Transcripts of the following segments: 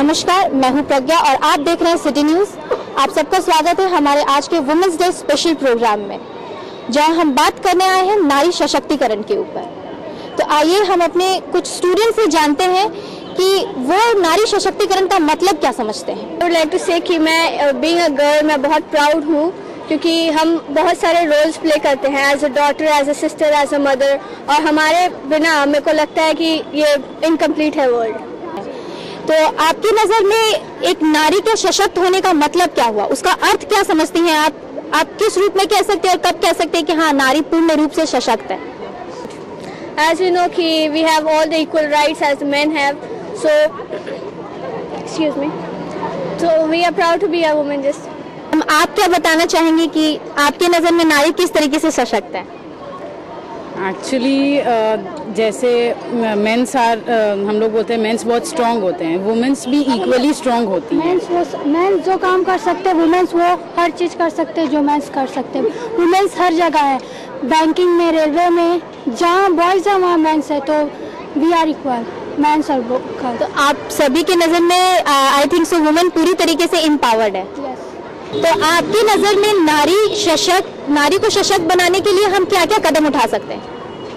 नमस्कार, मैं हूं प्रज्ञा और आप देख रहे हैं सिटी न्यूज़। आप सबका स्वागत है हमारे आज के वुमेन्स डे स्पेशल प्रोग्राम में, जहां हम बात करने आए हैं नारी सशक्तिकरण के ऊपर। तो आइए हम अपने कुछ स्टूडेंट से जानते हैं कि वो नारी सशक्तिकरण का मतलब क्या समझते हैं। आई वुड लाइक टू से कि मैं बीइंग अ गर्ल मैं बहुत प्राउड हूँ, क्योंकि हम बहुत सारे रोल्स प्ले करते हैं as a daughter, as a sister, as a mother, और हमारे बिना मेरे को लगता है कि ये इनकम्प्लीट है वर्ल्ड। तो आपकी नज़र में एक नारी के सशक्त होने का मतलब क्या हुआ, उसका अर्थ क्या समझती हैं आप किस रूप में कह सकते हैं और कब कह सकते हैं कि हाँ नारी पूर्ण रूप से सशक्त है? As you know कि we have all the equal rights as men have, so excuse me, so we are proud to be a woman. Just आप क्या बताना चाहेंगे कि आपके नज़र में नारी किस तरीके से सशक्त है? एक्चुअली जैसे मेंस आर, हम लोग बोलते हैं मेंस बहुत स्ट्रांग होते हैं, वुमेन्स भी इक्वली स्ट्रांग होती हैं। मेंस जो काम कर सकते हैं वुमेन्स वो हर चीज़ कर सकते हैं जो मेंस कर सकते हैं। वुमेन्स हर जगह है, बैंकिंग में, रेलवे में, जहाँ बॉयज़ है वहाँ मेंस है, तो वी आर इक्वल, मेंस और गर्ल। तो आप सभी के नज़र में आई थिंक सो वुमेन पूरी तरीके से एम्पावर्ड है। तो आपकी नज़र में नारी को सशक्त बनाने के लिए हम क्या क्या कदम उठा सकते हैं?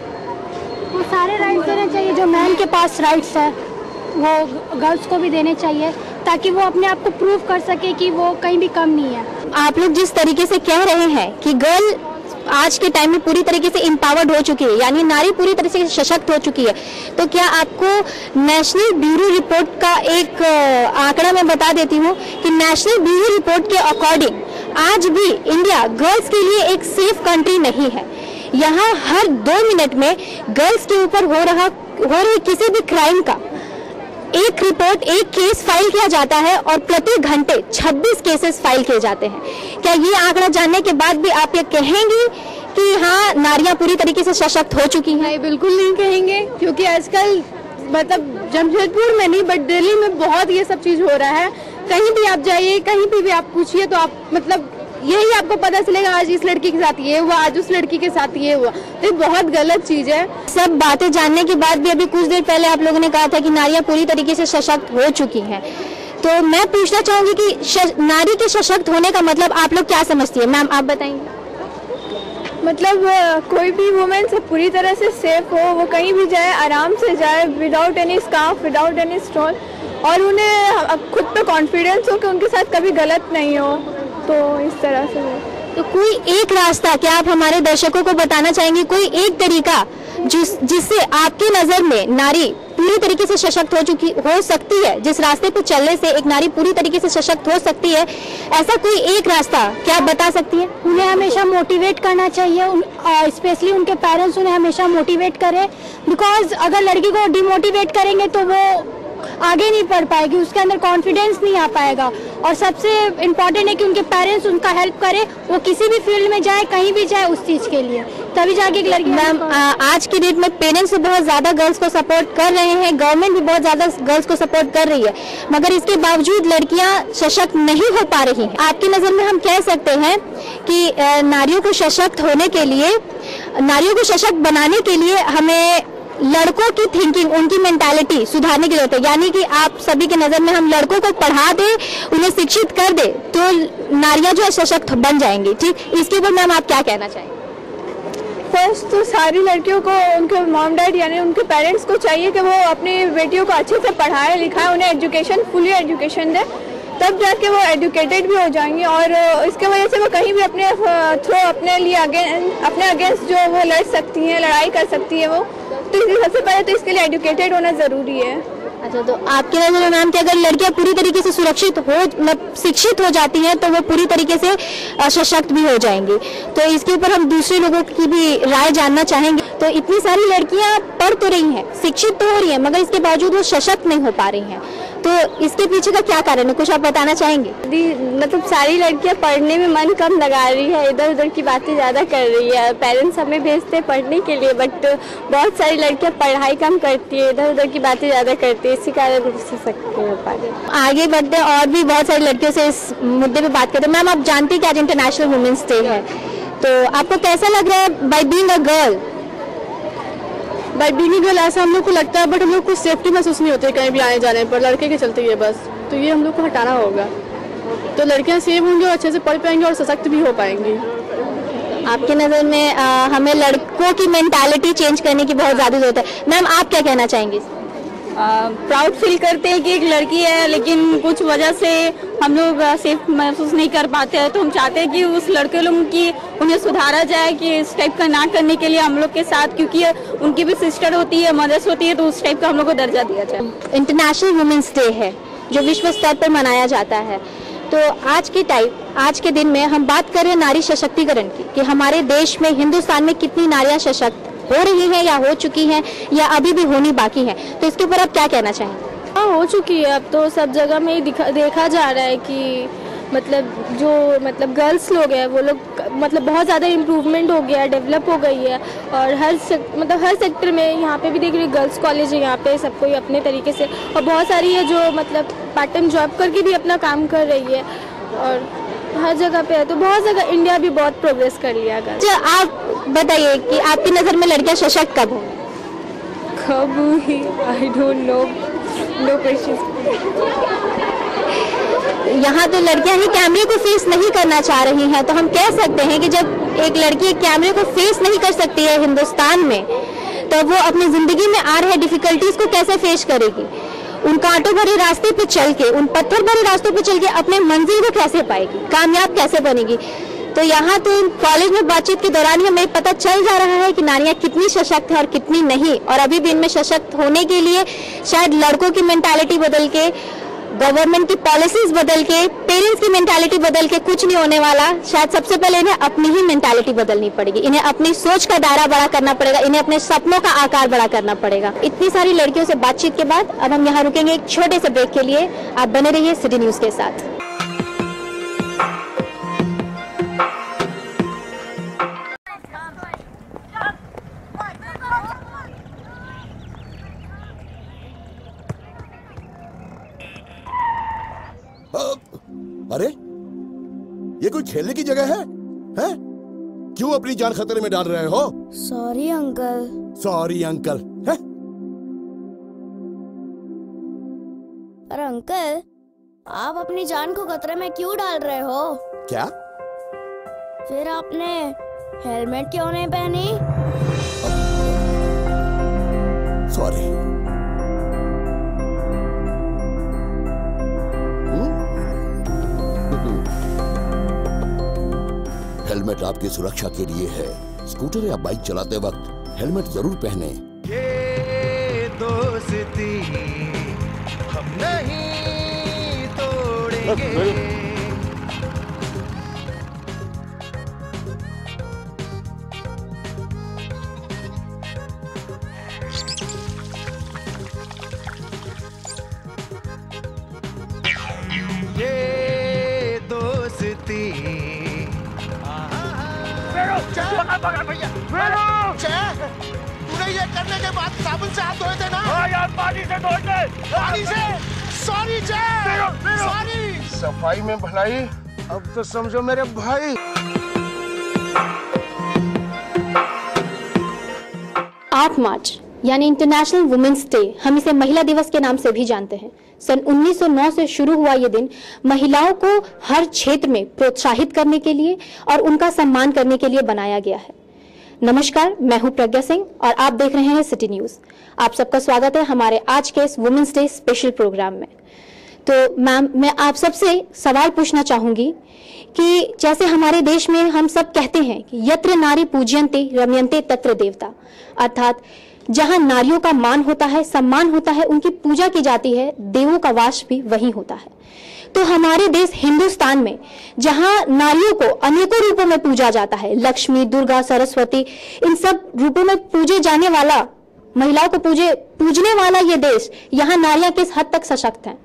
वो सारे राइट्स देने चाहिए जो मैन के पास राइट्स है, वो गर्ल्स को भी देने चाहिए, ताकि वो अपने आप को प्रूव कर सके कि वो कहीं भी कम नहीं है। आप लोग जिस तरीके से कह रहे हैं कि गर्ल आज के टाइम में पूरी तरीके से एम्पावर्ड हो चुकी है, यानी नारी पूरी तरह से सशक्त हो चुकी है, तो क्या आपको नेशनल ब्यूरो रिपोर्ट का एक आंकड़ा मैं बता देती हूँ कि नेशनल ब्यूरो रिपोर्ट के अकॉर्डिंग आज भी इंडिया गर्ल्स के लिए एक सेफ कंट्री नहीं है। यहाँ हर 2 मिनट में गर्ल्स के ऊपर हो रही किसी भी क्राइम का एक रिपोर्ट, एक केस फाइल किया जाता है और प्रति घंटे 26 केसेस फाइल किए जाते हैं। क्या ये आंकड़ा जानने के बाद भी आप ये कहेंगी कि हाँ नारियां पूरी तरीके से सशक्त हो चुकी हैं? नहीं, बिल्कुल नहीं कहेंगे, क्योंकि आजकल मतलब जमशेदपुर में नहीं बट दिल्ली में बहुत ये सब चीज़ हो रहा है। कहीं भी आप जाइए, कहीं भी आप पूछिए तो आप मतलब यही आपको पता चलेगा, आज इस लड़की के साथ ये हुआ, आज उस लड़की के साथ ये हुआ। तो ये बहुत गलत चीज़ है। सब बातें जानने के बाद भी अभी कुछ देर पहले आप लोगों ने कहा था कि नारियां पूरी तरीके से सशक्त हो चुकी हैं, तो मैं पूछना चाहूंगी कि नारी के सशक्त होने का मतलब आप लोग क्या समझती है? मैम आप बताएंगे। मतलब कोई भी वुमेन से पूरी तरह से सेफ हो, वो कहीं भी जाए आराम से जाए, without any scarf, without any stone, और उन्हें खुद पे कॉन्फिडेंस हो कि उनके साथ कभी गलत नहीं हो, तो इस तरह से। तो कोई एक रास्ता क्या आप हमारे दर्शकों को बताना चाहेंगे, कोई एक तरीका जिससे आपकी नज़र में नारी पूरी तरीके से सशक्त हो सकती है, जिस रास्ते पर चलने से एक नारी पूरी तरीके से सशक्त हो सकती है, ऐसा कोई एक रास्ता क्या आप बता सकती हैं? उन्हें हमेशा मोटिवेट करना चाहिए, स्पेशली उनके पेरेंट्स उन्हें हमेशा मोटिवेट करें, बिकॉज अगर लड़की को डिमोटिवेट करेंगे तो वो आगे नहीं बढ़ पाएगी, उसके अंदर कॉन्फिडेंस नहीं आ पाएगा। और सबसे इम्पोर्टेंट है कि उनके पेरेंट्स उनका हेल्प करें, वो किसी भी फील्ड में जाए, कहीं भी जाए उस चीज़ के लिए, तभी जाके एक लड़की। मैम आज की डेट में पेरेंट्स बहुत ज़्यादा गर्ल्स को सपोर्ट कर रहे हैं, गवर्नमेंट भी बहुत ज़्यादा गर्ल्स को सपोर्ट कर रही है, मगर इसके बावजूद लड़कियां सशक्त नहीं हो पा रही हैं। आपकी नज़र में हम कह सकते हैं कि नारियों को सशक्त होने के लिए, नारियों को सशक्त बनाने के लिए हमें लड़कों की थिंकिंग, उनकी मेंटालिटी सुधारने की जरूरत है, यानी कि आप सभी के नज़र में हम लड़कों को पढ़ा दें, उन्हें शिक्षित कर दे, तो नारियां जो है सशक्त बन जाएंगी। ठीक, इसके ऊपर मैम आप क्या कहना चाहेंगे? फर्स्ट तो सारी लड़कियों को उनके मॉम डैड यानी उनके पेरेंट्स को चाहिए कि वो अपनी बेटियों को अच्छे से पढ़ाए लिखाए, उन्हें एजुकेशन, फुली एजुकेशन दे, तब जाके वो एजुकेटेड भी हो जाएंगी, और इसके वजह से वो कहीं भी अपने थ्रो अपने लिए अपने अगेंस्ट जो वो लड़ सकती हैं, लड़ाई कर सकती है वो। तो सबसे पहले तो इसके लिए एजुकेटेड होना ज़रूरी है। अच्छा, तो आपके नज़र में मैम कि अगर लड़कियां पूरी तरीके से सुरक्षित हो, मतलब शिक्षित हो जाती हैं, तो वो पूरी तरीके से सशक्त भी हो जाएंगी। तो इसके ऊपर हम दूसरे लोगों की भी राय जानना चाहेंगे। तो इतनी सारी लड़कियां पढ़ तो रही हैं, शिक्षित तो हो रही हैं, मगर इसके बावजूद वो सशक्त नहीं हो पा रही हैं, तो इसके पीछे का क्या कारण है, कुछ आप बताना चाहेंगे? मतलब सारी लड़कियां पढ़ने में मन कम लगा रही है, इधर उधर की बातें ज़्यादा कर रही है। पेरेंट्स हमें भेजते हैं पढ़ने के लिए, बट बहुत सारी लड़कियां पढ़ाई कम करती है, इधर उधर की बातें ज़्यादा करती है, इसी कारण सशक्त नहीं हो पा रही। आगे बढ़ते हैं और भी बहुत सारी लड़कियों से इस मुद्दे पे बात करते हैं। मैम आप जानती हैं कि आज इंटरनेशनल वुमेन्स डे है, तो आपको कैसा लग रहा है by being a girl? By being girl ऐसा हम लोग को लगता है, बट हम लोग को सेफ्टी महसूस नहीं होती कहीं भी आने जाने पर, लड़के के चलते ही है बस। तो ये हम लोग को हटाना होगा, तो लड़कियां सेफ होंगी और अच्छे से पढ़ पाएंगी और सशक्त भी हो पाएंगी। आपकी नज़र में हमें लड़कों की मेंटालिटी चेंज करने की बहुत ज़्यादा जरूरत है। मैम, आप क्या कहना चाहेंगी? प्राउड फील करते हैं कि एक लड़की है, लेकिन कुछ वजह से हम लोग सेफ महसूस नहीं कर पाते हैं, तो हम चाहते हैं कि उस लड़के लोगों की उन्हें सुधारा जाए कि इस टाइप का ना करने के लिए हम लोग के साथ, क्योंकि उनकी भी सिस्टर होती है, मदर्स होती है, तो उस टाइप का हम लोग को दर्जा दिया जाए। इंटरनेशनल वुमेन्स डे है जो विश्व स्तर पर मनाया जाता है, तो आज के दिन में हम बात कर रहे हैं नारी सशक्तिकरण की, कि हमारे देश में, हिंदुस्तान में कितनी नारियां सशक्त हो रही हैं या हो चुकी हैं या अभी भी होनी बाकी है, तो इसके ऊपर आप क्या कहना चाहेंगे? हाँ, हो चुकी है। अब तो सब जगह में ही देखा जा रहा है कि मतलब गर्ल्स लोग हैं वो लोग मतलब बहुत ज़्यादा इम्प्रूवमेंट हो गया है, डेवलप हो गई है, और हर सेक्टर में यहाँ पे भी देख रही गर्ल्स कॉलेज है, यहाँ पे सब कोई अपने तरीके से, और बहुत सारी है जो मतलब पार्ट टाइम जॉब करके भी अपना काम कर रही है, और हर जगह पे है, तो बहुत जगह इंडिया भी बहुत प्रोग्रेस कर लिया है। अच्छा, आप बताइए कि आपकी नज़र में लड़कियां सशक्त कब होंगी? कब हुई? I don't know, no question. यहाँ तो लड़कियां ही कैमरे को फेस नहीं करना चाह रही हैं, तो हम कह सकते हैं कि जब एक लड़की कैमरे को फेस नहीं कर सकती है हिंदुस्तान में, तो वो अपनी जिंदगी में आ रहे डिफिकल्टीज को कैसे फेस करेगी? उन कांटों भरे रास्ते पे चल के, उन पत्थर भरे रास्तों पे चल के अपने मंजिल को कैसे पाएगी, कामयाब कैसे बनेगी? तो यहाँ तो कॉलेज में बातचीत के दौरान ही हमें पता चल जा रहा है कि नारियां कितनी सशक्त है और कितनी नहीं, और अभी भी इनमें सशक्त होने के लिए शायद लड़कों की मेंटालिटी बदल के, गवर्नमेंट की पॉलिसीज बदल के, पेरेंट्स की मेंटालिटी बदल के कुछ नहीं होने वाला। शायद सबसे पहले इन्हें अपनी ही मेंटालिटी बदलनी पड़ेगी, इन्हें अपनी सोच का दायरा बड़ा करना पड़ेगा, इन्हें अपने सपनों का आकार बड़ा करना पड़ेगा। इतनी सारी लड़कियों से बातचीत के बाद अब हम यहाँ रुकेंगे एक छोटे से ब्रेक के लिए। आप बने रहिए सिटी न्यूज के साथ। अरे ये कोई खेलने की जगह है? हैं? क्यों अपनी जान खतरे में डाल रहे हो? Sorry uncle. सॉरी अंकल है? पर अंकल, आप अपनी जान को खतरे में क्यों डाल रहे हो? क्या? फिर आपने हेलमेट क्यों नहीं पहनी? सॉरी। हेलमेट आपकी सुरक्षा के लिए है। स्कूटर या बाइक चलाते वक्त हेलमेट जरूर पहने। ये दोस्ती हम नहीं तोड़ेंगे। ये दोस्ती तूने ये करने के बाद साबुन से हाथ धोए थे ना? हाँ यार, पानी से धोए थे। पानी से? Sorry sorry. सफाई में भलाई, अब तो समझो मेरे भाई। 8 मार्च यानी इंटरनेशनल वुमेन्स डे, हम इसे महिला दिवस के नाम से भी जानते हैं। सन 1909 से शुरू हुआ ये दिन महिलाओं को हर क्षेत्र में प्रोत्साहित करने के लिए और उनका सम्मान करने के लिए बनाया गया है। नमस्कार, मैं हूं प्रज्ञा सिंह और आप देख रहे हैं सिटी न्यूज। आप सबका स्वागत है हमारे आज के इस वुमेन्स डे स्पेशल प्रोग्राम में। तो मैम, मैं आप सबसे सवाल पूछना चाहूंगी कि जैसे हमारे देश में हम सब कहते हैं कि यत्र नारी पूज्यन्ते रम्यन्ते तत्र देवता, अर्थात जहां नारियों का मान होता है, सम्मान होता है, उनकी पूजा की जाती है, देवों का वास भी वहीं होता है। तो हमारे देश हिंदुस्तान में जहां नारियों को अनेकों रूपों में पूजा जाता है, लक्ष्मी, दुर्गा, सरस्वती, इन सब रूपों में पूजे जाने वाला, महिलाओं को पूजने वाला ये देश, यहाँ नारियां किस हद तक सशक्त हैं?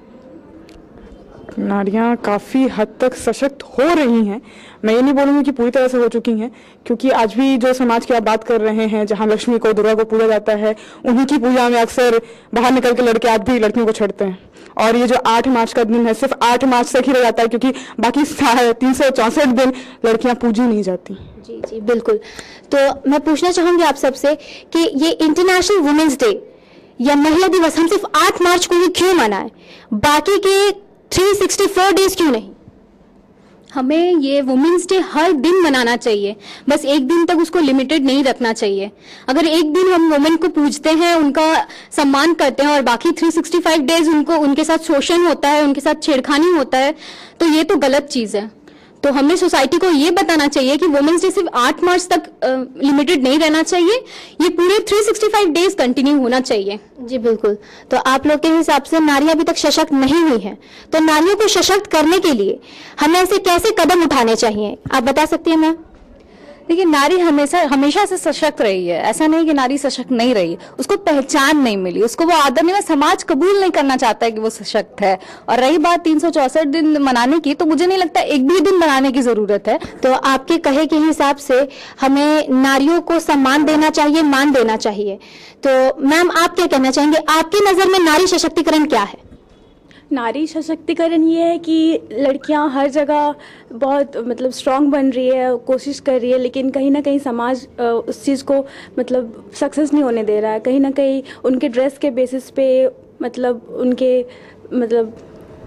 नारियां काफ़ी हद तक सशक्त हो रही हैं। मैं ये नहीं बोलूँगी कि पूरी तरह से हो चुकी हैं, क्योंकि आज भी जो समाज की आप बात कर रहे हैं, जहाँ लक्ष्मी को, दुर्गा को पूजा जाता है, उन्हीं की पूजा में अक्सर बाहर निकल के लड़के आज भी लड़कियों को छेड़ते हैं। और ये जो 8 मार्च का दिन है, सिर्फ 8 मार्च तक ही रह जाता है, क्योंकि बाकी 364 दिन लड़कियाँ पूजी नहीं जाती। जी जी बिल्कुल। तो मैं पूछना चाहूँगी आप सबसे कि ये इंटरनेशनल वुमेन्स डे या महिला दिवस हम सिर्फ 8 मार्च को ही क्यों मनाएं, बाकी के 364 डेज क्यों नहीं? हमें ये वुमेन्स डे हर दिन मनाना चाहिए, बस एक दिन तक उसको लिमिटेड नहीं रखना चाहिए। अगर एक दिन हम वुमेन को पूजते हैं, उनका सम्मान करते हैं और बाकी 365 डेज उनको उनके साथ शोषण होता है, उनके साथ छेड़खानी होता है, तो ये तो गलत चीज़ है। तो हमें सोसाइटी को ये बताना चाहिए कि वुमेन्स डे सिर्फ 8 मार्च तक लिमिटेड नहीं रहना चाहिए, ये पूरे 365 डेज कंटिन्यू होना चाहिए। जी बिल्कुल। तो आप लोग के हिसाब से नारियां अभी तक सशक्त नहीं हुई हैं, तो नारियों को सशक्त करने के लिए हमें ऐसे कैसे कदम उठाने चाहिए, आप बता सकती हैं मैम? देखिए, नारी हमेशा से सशक्त रही है, ऐसा नहीं कि नारी सशक्त नहीं रही, उसको पहचान नहीं मिली, उसको वो आदमी में समाज कबूल नहीं करना चाहता है कि वो सशक्त है। और रही बात 364 दिन मनाने की, तो मुझे नहीं लगता एक भी दिन मनाने की जरूरत है। तो आपके कहे के हिसाब से हमें नारियों को सम्मान देना चाहिए, मान देना चाहिए। तो मैम आप क्या कहना चाहेंगे, आपकी नजर में नारी सशक्तिकरण क्या है? नारी सशक्तिकरण ये है कि लड़कियां हर जगह बहुत मतलब स्ट्रांग बन रही है, कोशिश कर रही है, लेकिन कहीं ना कहीं समाज उस चीज़ को मतलब सक्सेस नहीं होने दे रहा है। कहीं ना कहीं उनके ड्रेस के बेसिस पे मतलब उनके मतलब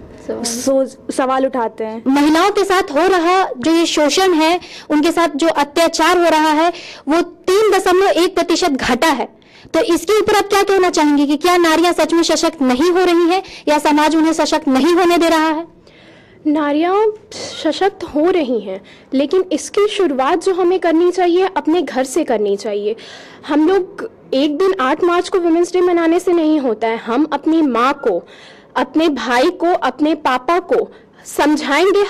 सवाल उठाते हैं। महिलाओं के साथ हो रहा जो ये शोषण है, उनके साथ जो अत्याचार हो रहा है, वो 3.1% घटा है। तो इसके ऊपर आप क्या कहना चाहेंगे कि क्या नारियां सच में सशक्त नहीं हो रही हैं या समाज उन्हें सशक्त नहीं होने दे रहा है? नारियां सशक्त हो रही हैं, लेकिन इसकी शुरुआत जो हमें करनी चाहिए अपने घर से करनी चाहिए। हम लोग एक दिन 8 मार्च को वुमेन्स डे मनाने से नहीं होता है। हम अपनी माँ को, अपने भाई को, अपने पापा को समझाएंगे।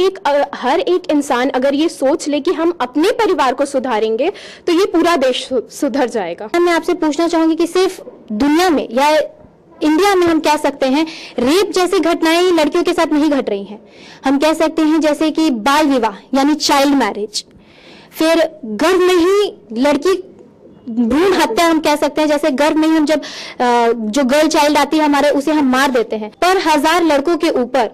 हर एक इंसान अगर ये सोच ले कि हम अपने परिवार को सुधारेंगे तो ये पूरा देश सुधर जाएगा। मैं आपसे पूछना चाहूंगी कि सिर्फ दुनिया में या इंडिया में हम कह सकते हैं रेप जैसी घटनाएं लड़कियों के साथ नहीं घट रही हैं। हम कह सकते हैं जैसे कि बाल विवाह यानी चाइल्ड मैरिज, फिर गर्भ में ही लड़की भ्रूण हत्या हम कह सकते हैं, जैसे गर्भ में ही हम जब जो गर्ल चाइल्ड आती है हमारे, उसे हम मार देते हैं। पर 1000 लड़कों के ऊपर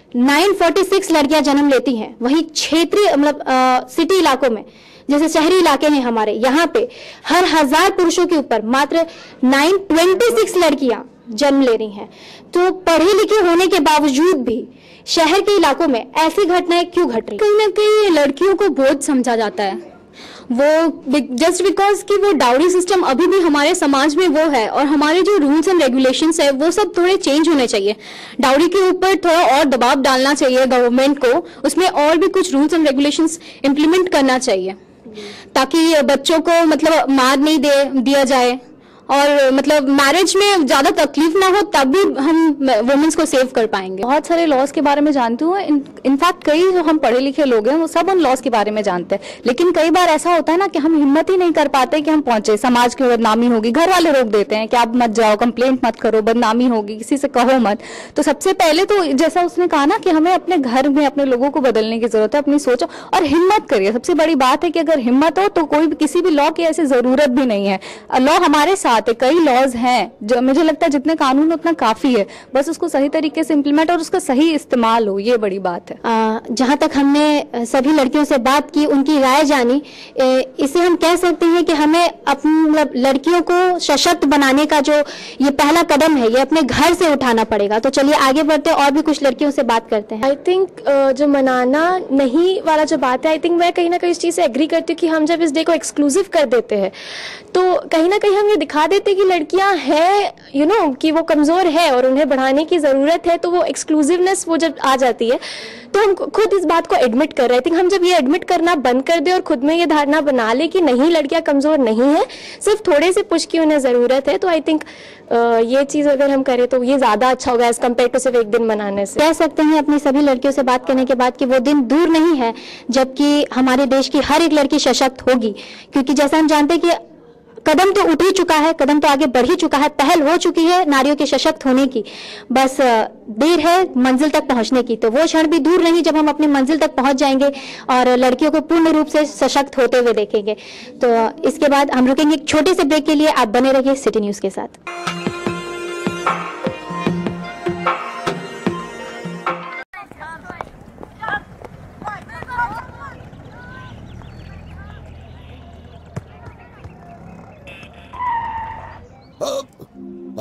946 लड़कियां जन्म लेती हैं। वहीं क्षेत्रीय मतलब सिटी इलाकों में, जैसे शहरी इलाके हैं हमारे, यहाँ पे हर 1000 पुरुषों के ऊपर मात्र 926 लड़कियां जन्म ले रही हैं। तो पढ़े लिखे होने के बावजूद भी शहर के इलाकों में ऐसी घटनाएं क्यों घट रही? कहीं ना कहीं लड़कियों को बोझ समझा जाता है, वो जस्ट बिकॉज कि वो डाउरी सिस्टम अभी भी हमारे समाज में वो है, और हमारे जो रूल्स एंड रेगुलेशंस है वो सब थोड़े चेंज होने चाहिए। डाउरी के ऊपर थोड़ा और दबाव डालना चाहिए गवर्नमेंट को, उसमें और भी कुछ रूल्स एंड रेगुलेशंस इम्प्लीमेंट करना चाहिए ताकि बच्चों को मतलब मार नहीं दिया जाए, और मतलब मैरिज में ज्यादा तकलीफ ना हो, तब भी हम वुमेन्स को सेव कर पाएंगे। बहुत सारे लॉज के बारे में जानती हूँ। इनफैक्ट कई जो हम पढ़े लिखे लोग हैं वो सब उन लॉज के बारे में जानते हैं, लेकिन कई बार ऐसा होता है ना कि हम हिम्मत ही नहीं कर पाते कि हम पहुंचे। समाज की बदनामी होगी, घर वाले रोक देते हैं कि आप मत जाओ, कंप्लेंट मत करो, बदनामी होगी, किसी से कहो मत। तो सबसे पहले तो जैसा उसने कहा ना कि हमें अपने घर में अपने लोगों को बदलने की जरूरत है, अपनी सोचो और हिम्मत करिए। सबसे बड़ी बात है कि अगर हिम्मत हो तो कोई भी किसी भी लॉ की ऐसी जरूरत भी नहीं है। लॉ हमारे साथ है, कई लॉज हैं जो मुझे लगता है जितने कानून उतना काफी है, बस उसको सही तरीके से इम्प्लीमेंट और उसका सही इस्तेमाल हो, ये बड़ी बात है। जहां तक हमने सभी लड़कियों से बात की, उनकी राय जानी, इसे हम कह सकते हैं कि हमें अपनी लड़कियों को सशक्त बनाने का जो ये पहला कदम है, ये अपने घर से उठाना पड़ेगा। तो चलिए आगे बढ़ते और भी कुछ लड़कियों से बात करते हैं। आई थिंक जो मनाना नहीं वाला जो बात है, आई थिंक मैं कहीं ना कहीं इस चीज़ से एग्री करती हूँ कि हम जब इस डे को एक्सक्लूसिव कर देते हैं तो कहीं ना कहीं हम ये दिखा देते हैं कि लड़कियां हैं कि वो कमज़ोर है और उन्हें बढ़ाने की ज़रूरत है। तो वो एक्सक्लूसिवनेस वो जब आ जाती है तो हम खुद इस बात को एडमिट कर रहे हैं। हम जब ये एडमिट करना बंद कर दे और खुद में ये धारणा बना ले कि नहीं लड़कियां कमज़ोर नहीं है, सिर्फ थोड़े से पुश की उन्हें ज़रूरत है, तो आई थिंक ये चीज़ अगर हम करें तो ये ज़्यादा अच्छा होगा एज कम्पेयर टू सिर्फ एक दिन मनाने से। कह सकते हैं अपनी सभी लड़कियों से बात करने के बाद कि वो दिन दूर नहीं है जबकि हमारे देश की हर एक लड़की सशक्त होगी, क्योंकि जैसा हम जानते हैं कि कदम तो उठ ही चुका है, कदम तो आगे बढ़ ही चुका है, पहल हो चुकी है नारियों के सशक्त होने की, बस देर है मंजिल तक पहुंचने की। तो वो क्षण भी दूर नहीं जब हम अपनी मंजिल तक पहुंच जाएंगे और लड़कियों को पूर्ण रूप से सशक्त होते हुए देखेंगे। तो इसके बाद हम रुकेंगे एक छोटे से ब्रेक के लिए। आप बने रहिए सिटी न्यूज के साथ।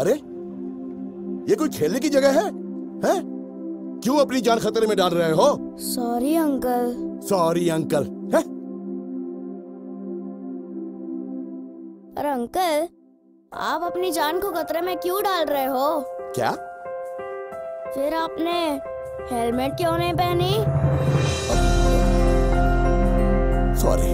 अरे ये कोई खेलने की जगह है? हैं? क्यों अपनी जान खतरे में डाल रहे हो? Sorry uncle. सॉरी अंकल है? पर अंकल, आप अपनी जान को खतरे में क्यों डाल रहे हो? क्या? फिर आपने हेलमेट क्यों नहीं पहनी? सॉरी।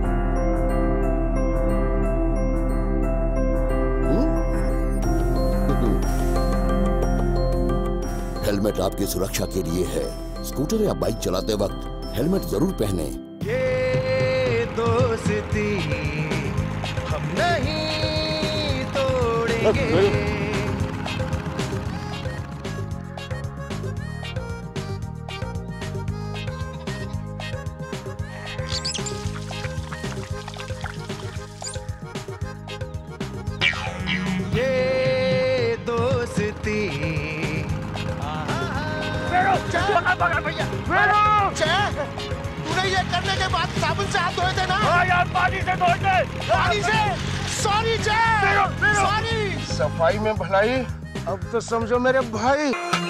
हेलमेट आपकी सुरक्षा के लिए है। स्कूटर या बाइक चलाते वक्त हेलमेट जरूर पहने। ये दोस्ती हम नहीं तोड़ेंगे। ये दोस्ती तूने ये करने के बाद साबुन से हाथ धोए थे ना? हाँ यार, पानी से धोए थे। पानी से? सॉरी जय, सॉरी। सफाई में भलाई, अब तो समझो मेरे भाई।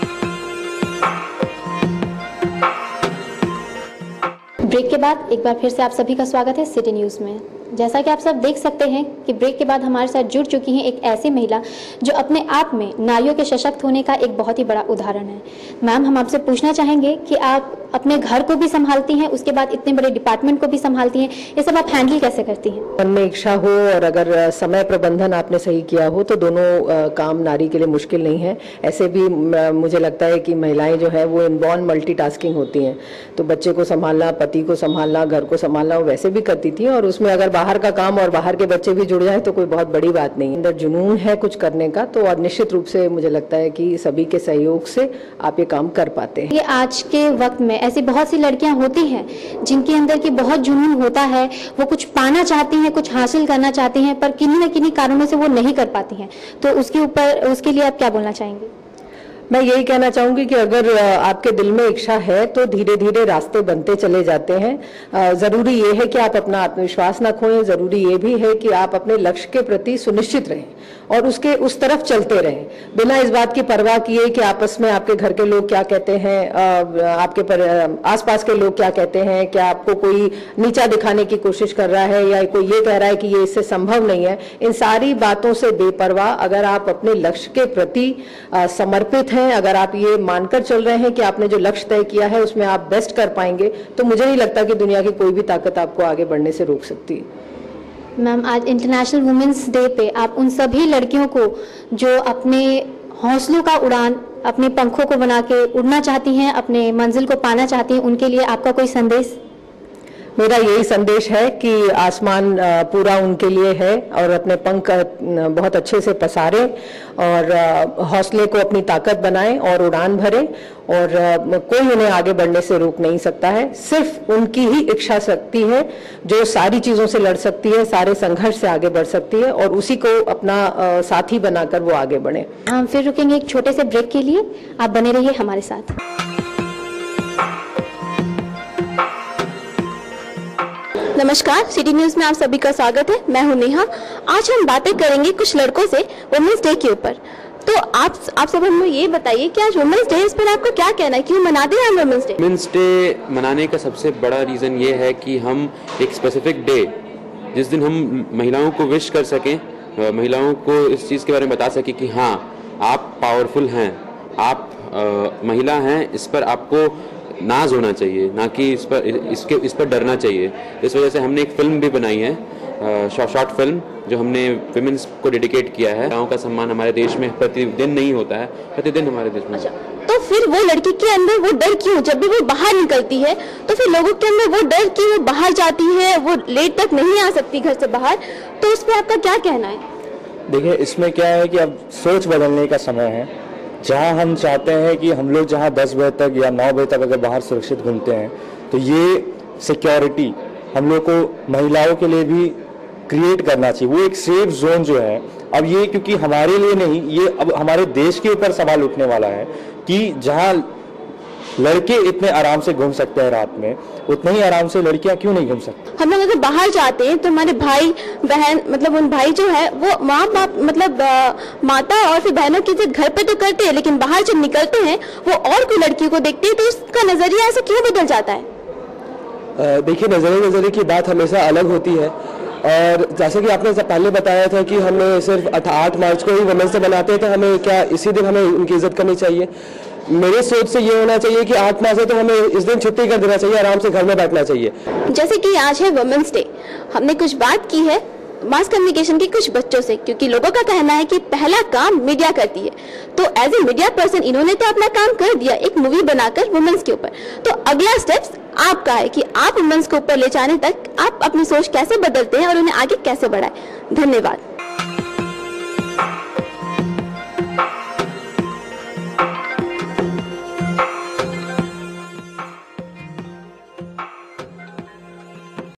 ब्रेक के बाद एक बार फिर से आप सभी का स्वागत है सिटी न्यूज़ में। जैसा कि आप सब देख सकते हैं कि ब्रेक के बाद हमारे साथ जुड़ चुकी हैं एक ऐसी महिला जो अपने आप में नारियों के सशक्त होने का एक बहुत ही बड़ा उदाहरण है। मैम, हम आपसे पूछना चाहेंगे कि आप अपने घर को भी संभालती हैं, उसके बाद इतने बड़े डिपार्टमेंट को भी संभालती हैं, ये सब आप हैंडल कैसे करती हैं? मन में इच्छा हो और अगर समय प्रबंधन आपने सही किया हो तो दोनों काम नारी के लिए मुश्किल नहीं है। ऐसे भी मुझे लगता है कि महिलाएं जो है वो इनबॉर्न मल्टीटास्किंग होती हैं, तो बच्चे को संभालना, पति को संभालना, घर को संभालना वो वैसे भी करती थी, और उसमें अगर बाहर का काम और बाहर के बच्चे भी जुड़ जाए तो कोई बहुत बड़ी बात नहीं है। अंदर जुनून है कुछ करने का, तो और निश्चित रूप से मुझे लगता है कि सभी के सहयोग से आप ये काम कर पाते हैं। ये आज के वक्त में ऐसी बहुत सी लड़कियां होती हैं जिनके अंदर की बहुत जुनून होता है, वो कुछ पाना चाहती हैं, कुछ हासिल करना चाहती हैं, पर किन्हीं न किन्हीं कारणों से वो नहीं कर पाती हैं, तो उसके लिए आप क्या बोलना चाहेंगे? मैं यही कहना चाहूंगी कि अगर आपके दिल में इच्छा है तो धीरे धीरे रास्ते बनते चले जाते हैं। जरूरी ये है कि आप अपना आत्मविश्वास ना खोएं, जरूरी ये भी है कि आप अपने लक्ष्य के प्रति सुनिश्चित रहें और उसके उस तरफ चलते रहें, बिना इस बात की परवाह किए कि आपस में आपके घर के लोग क्या कहते हैं, आपके आसपास के लोग क्या कहते हैं, क्या आपको कोई नीचा दिखाने की कोशिश कर रहा है या कोई ये कह रहा है कि ये इससे संभव नहीं है। इन सारी बातों से बेपरवाह अगर आप अपने लक्ष्य के प्रति समर्पित हैं, अगर आप ये मानकर चल रहे हैं कि आपने जो लक्ष्य तय किया है उसमें आप बेस्ट कर पाएंगे, तो मुझे नहीं लगता कि दुनिया की कोई भी ताकत आपको आगे बढ़ने से रोक सकती है। मैम, आज इंटरनेशनल वुमेन्स डे पे आप उन सभी लड़कियों को जो अपने हौसलों का उड़ान, अपने पंखों को बना के उड़ना चाहती हैं, अपने मंजिल को पाना चाहती हैं, उनके लिए आपका कोई संदेश? मेरा यही संदेश है कि आसमान पूरा उनके लिए है और अपने पंख बहुत अच्छे से पसारें और हौसले को अपनी ताकत बनाएं और उड़ान भरें, और कोई उन्हें आगे बढ़ने से रोक नहीं सकता है। सिर्फ उनकी ही इच्छा शक्ति है जो सारी चीज़ों से लड़ सकती है, सारे संघर्ष से आगे बढ़ सकती है, और उसी को अपना साथी बनाकर वो आगे बढ़े। हम फिर रुकेंगे एक छोटे से ब्रेक के लिए, आप बने रहिए हमारे साथ। नमस्कार, सिटी न्यूज में आप सभी का स्वागत है। मैं हूं नेहा। आज हम बातें करेंगे कुछ लड़कों से वुमेन्स डे के ऊपर। तो आप सब हमें ये बताइए कि आज वुमेन्स डे, इस पर आपका क्या कहना है, क्यों मनाते हैं हम वुमेन्स डे? वुमेन्स डे मनाने का सबसे बड़ा रीज़न ये है कि हम एक स्पेसिफिक डे जिस दिन हम महिलाओं को विश कर सकें, महिलाओं को इस चीज़ के बारे में बता सकें कि हाँ, आप पावरफुल हैं, आप महिला हैं, इस पर आपको नाज होना चाहिए, ना कि इस पर डरना चाहिए। इस वजह से हमने एक फिल्म भी बनाई है, शॉर्ट फिल्म, जो हमने विमेंस को डेडिकेट किया है। महिलाओं का सम्मान हमारे देश में प्रतिदिन नहीं होता है, प्रतिदिन हमारे देश में। अच्छा, तो फिर वो लड़की के अंदर वो डर क्यों? जब भी वो बाहर निकलती है तो फिर लोगों के अंदर वो डर कि वो बाहर जाती है, वो लेट तक नहीं आ सकती घर से बाहर, तो उस पर आपका क्या कहना है? देखिए, इसमें क्या है कि अब सोच बदलने का समय है। जहाँ हम चाहते हैं कि हम लोग जहाँ 10 बजे तक या 9 बजे तक अगर बाहर सुरक्षित घूमते हैं, तो ये सिक्योरिटी हम लोग को महिलाओं के लिए भी क्रिएट करना चाहिए। वो एक सेफ जोन जो है, अब ये क्योंकि हमारे लिए नहीं, ये अब हमारे देश के ऊपर सवाल उठने वाला है कि जहाँ लड़के इतने आराम से घूम सकते हैं रात में, उतने ही आराम से लड़कियां क्यों नहीं घूम सकती? हम लोग अगर बाहर जाते हैं तो हमारे भाई बहन मतलब उन भाई जो है वो माँ बाप मतलब माता और फिर बहनों की इज्जत घर पे तो करते हैं, लेकिन बाहर जब निकलते हैं वो और कोई लड़की को देखते हैं तो उसका नजरिया ऐसा क्यों बदल जाता है? देखिए, नजरिए की बात हमेशा अलग होती है, और जैसे कि आपने पहले बताया था कि हमें सिर्फ 8 मार्च को ही वुमेन्स डे मनाते हैं, तो हमें क्या इसी दिन हमें उनकी इज्जत करनी चाहिए? मेरे सोच से ये होना चाहिए कि 8 मार्च है तो हमें इस दिन छुट्टी कर देना चाहिए, आराम से घर में बैठना चाहिए। जैसे कि आज है वुमेन्स डे, हमने कुछ बात की है मास कम्युनिकेशन के कुछ बच्चों से, क्योंकि लोगों का कहना है कि पहला काम मीडिया करती है, तो एज ए मीडिया पर्सन इन्होंने तो अपना काम कर दिया एक मूवी बनाकर वुमेन्स के ऊपर। तो अगला स्टेप्स आपका है कि आप वुमेन्स को ऊपर ले जाने तक आप अपनी सोच कैसे बदलते हैं और उन्हें आगे कैसे बढ़ाएं। धन्यवाद।